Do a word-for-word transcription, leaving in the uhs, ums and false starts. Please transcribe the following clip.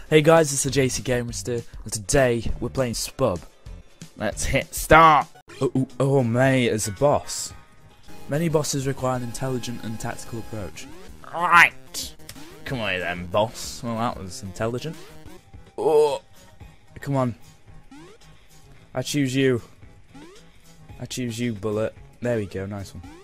Hey guys, it's TheJCgamerist here, and today we're playing Spub. Let's hit start! Oh, oh, oh mate, it's a boss. Many bosses require an intelligent and tactical approach. Alright! Come on then, boss. Well, that was intelligent. Oh! Come on. I choose you. I choose you, bullet. There we go, nice one.